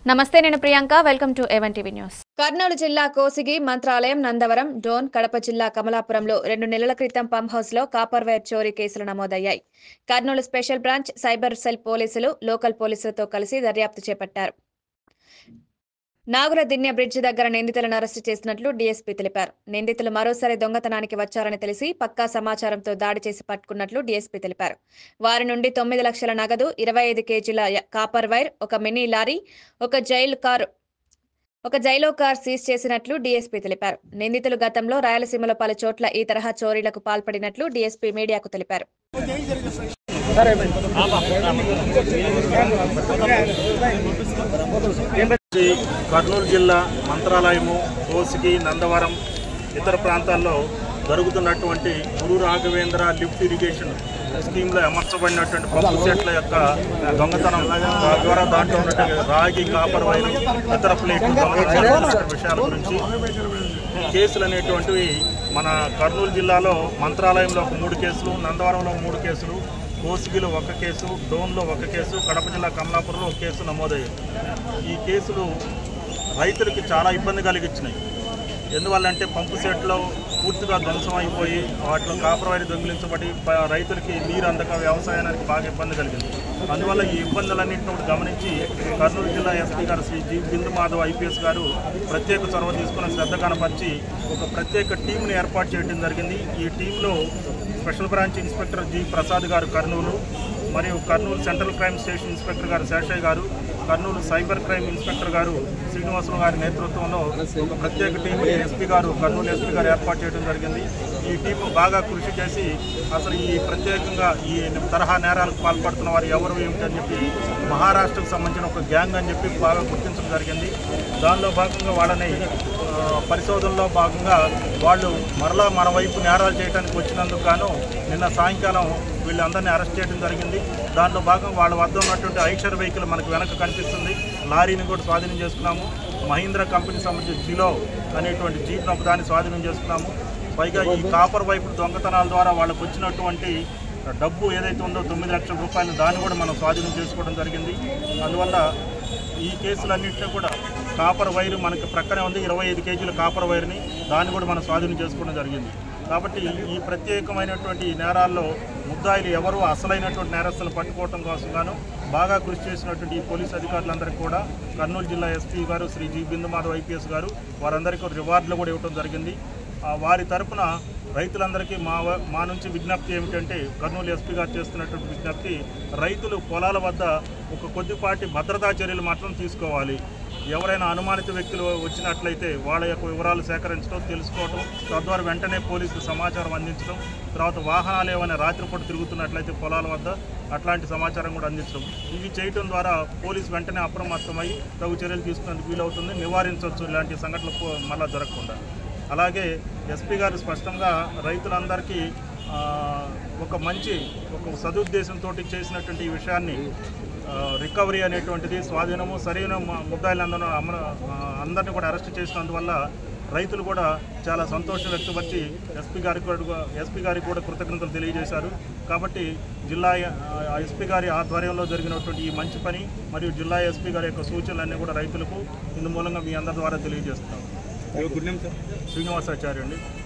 నమస్తే నేను Priyanka welcome to A1 TV news. Kurnool జిల్లా కోసిగి మంత్రాలయం నందవరం డోన్ కడప జిల్లా కమలాపురంలో 2 నెలల క్రితం పంప్ హౌస్ లో కాపర్ వైర్ చోరీ కేసులు నమోదయ్యాయి. Kurnool special branch cyber cell పోలీసులు లోకల్ పోలీసులతో కలిసి దర్యాప్తు చేపట్టారు. నాగుల దిన్నె బ్రిడ్జ్ దగ్గర నిందితులను అరెస్టు చేసినట్లు డీఎస్పీ తెలిపారు. నిందితులు మరోసారి దొంగతనానికి వచ్చారని తెలిసి పక్కా సమాచారంతో దాడి చేసి పట్టుకున్నట్లు డీఎస్పీ తెలిపారు. వారి నుండి 9 లక్షల నగదు, 25 కేజీల కాపర్ వైర్, ఒక మినీ లారీ, ఒక జైలో కార్ సీజ్ చేసినట్లు డీఎస్పీ తెలిపారు. నిందితులు గతంలో రాయలసీమలో పలు చోట్ల ఈ తరహా చోరీలకు పాల్పడినట్లు డీఎస్పీ మీడియాకు తెలిపారు. కర్నూలు జిల్లా మంత్రాలయము, కోసిగి, నందవరం ఇతర ప్రాంతాల్లో జరుగుతున్నటువంటి గురు రాఘవేంద్ర లిఫ్ట్ ఇరిగేషన్ స్కీమ్లో అమర్చబడినటువంటి పంపు సెట్ల యొక్క దొంగతనం ద్వారా దాంట్లో ఉన్నటువంటి రాగి, కాపర్ వైర్, ఇతర ప్లేట్లు దొంగతనం విషయాల గురించి కేసులు అనేటువంటివి మన కర్నూలు జిల్లాలో మంత్రాలయంలో ఒక 3 కేసులు, నందవరంలో 3 కేసులు, కోసిగిలో 1 కేసు, డోన్లో 1 కేసు, కడప జిల్లా కమలాపురంలో 1 కేసు నమోదయ్యాయి. ఈ కేసులు రైతులకి చాలా ఇబ్బంది కలిగించినాయి. ఎందువల్లంటే పంపు సెట్లో పూర్తిగా ధ్వంసం అయిపోయి వాటిలో కాపర్ వైర్ దొంగిలించబడి రైతులకి నీరు అందక వ్యవసాయానికి బాగా ఇబ్బంది కలిగింది. అందువల్ల ఈ ఇబ్బందులన్నింటినీ గమనించి కర్నూలు జిల్లా ఎస్పీ గారు శ్రీ జి బిందు మాధవ్ IPS గారు ప్రత్యేక చొరవ తీసుకుని శ్రద్ధ కనపరిచి ఒక ప్రత్యేక టీంని ఏర్పాటు చేయడం జరిగింది. ఈ టీంలో special branch inspector G Prasad గారు కర్నూలు, మరియు Kurnool central crime station inspector గారు శేషయ్య గారు, కర్నూలు సైబర్ క్రైమ్ ఇన్స్పెక్టర్ గారు శ్రీనివాసరావు గారి నేతృత్వంలో ఒక ప్రత్యేక టీంని కర్నూలు ఎస్పీ గారు ఏర్పాటు చేయడం జరిగింది. ఈ టీం బాగా కృషి చేసి అసలు ఈ ప్రత్యేకంగా ఈ తరహా నేరాలకు పాల్పడుతున్న వారు ఎవరు ఏమిటని చెప్పి మహారాష్ట్రకు సంబంధించిన ఒక గ్యాంగ్ అని చెప్పి బాగా గుర్తించడం జరిగింది. దానిలో భాగంగా వాళ్ళని పరిశోధనలో భాగంగా వాళ్ళు మరలా మన వైపు నేరాలు చేయడానికి వచ్చినందుకు గాను నిన్న సాయంకాలం వీళ్ళందరినీ అరెస్ట్ చేయడం జరిగింది. దాంట్లో భాగంగా వాళ్ళ వద్ద ఉన్నటువంటి ఐషర్ వెహికల్ మనకు వెనక కనిపిస్తుంది, లారీని కూడా స్వాధీనం చేసుకున్నాము. మహీంద్రా కంపెనీ సంబంధించిన జిలో అనేటువంటి జీప్ను ఒకదాన్ని స్వాధీనం చేసుకున్నాము. పైగా ఈ కాపర్ వైపు దొంగతనాల ద్వారా వాళ్ళకు వచ్చినటువంటి డబ్బు ఏదైతే ఉందో 9 లక్షల రూపాయలు దాన్ని కూడా మనం స్వాధీనం చేసుకోవడం జరిగింది. అందువల్ల ఈ కేసులన్నింటినీ కూడా కాపర్ వైర్ మనకి ప్రక్కనే ఉంది, 25 కేజీల కాపర్ వైర్ని దాన్ని కూడా మనం స్వాధీనం చేసుకోవడం జరిగింది. కాబట్టి ఈ ప్రత్యేకమైనటువంటి నేరాల్లో ముద్దాయిలు ఎవరు అసలైనటువంటి నేరస్తులు పట్టుకోవడం కోసం గాను బాగా కృషి చేసినటువంటి ఈ పోలీసు అధికారులందరికీ కూడా కర్నూలు జిల్లా ఎస్పీ గారు శ్రీ జి బిందు మాధవ్ IPS గారు వారందరికీ రివార్డులు కూడా ఇవ్వడం జరిగింది. వారి తరఫున రైతులందరికీ మా నుంచి విజ్ఞప్తి ఏమిటంటే, కర్నూలు ఎస్పీ గారు చేస్తున్నటువంటి విజ్ఞప్తి, రైతులు పొలాల వద్ద ఒక కొద్దిపాటి భద్రతా చర్యలు మాత్రం తీసుకోవాలి. ఎవరైనా అనుమానిత వ్యక్తులు వచ్చినట్లయితే వాళ్ళ యొక్క వివరాలు సేకరించడం, తెలుసుకోవడం, తద్వారా వెంటనే పోలీసులు సమాచారం అందించడం, తర్వాత వాహనాలు ఏమైనా రాత్రిపూట తిరుగుతున్నట్లయితే పొలాల వద్ద అట్లాంటి సమాచారం కూడా అందించడం, ఇవి చేయడం ద్వారా పోలీసు వెంటనే అప్రమత్తమై తగు చర్యలు తీసుకునేందుకు వీలవుతుంది, నివారించవచ్చు ఇలాంటి సంఘటనలు మళ్ళా జరగకుండా. అలాగే ఎస్పీ గారు స్పష్టంగా రైతులందరికీ ఒక సదుద్దేశంతో చేసినటువంటి ఈ విషయాన్ని రికవరీ అనేటువంటిది, స్వాధీనము, సరైన ముద్దాయిలందరూ అందరినీ కూడా అరెస్ట్ చేసినందువల్ల రైతులు కూడా చాలా సంతోషం వ్యక్తపరిచి ఎస్పీ గారికి కూడా కృతజ్ఞతలు తెలియజేశారు. కాబట్టి జిల్లా ఎస్పీ గారి ఆధ్వర్యంలో జరిగినటువంటి ఈ మంచి పని మరియు జిల్లా ఎస్పీ గారి యొక్క సూచనలన్నీ కూడా రైతులకు ఇందు మూలంగా మీ అందరి ద్వారా తెలియజేస్తున్నాం. శ్రీనివాసాచార్య అండి.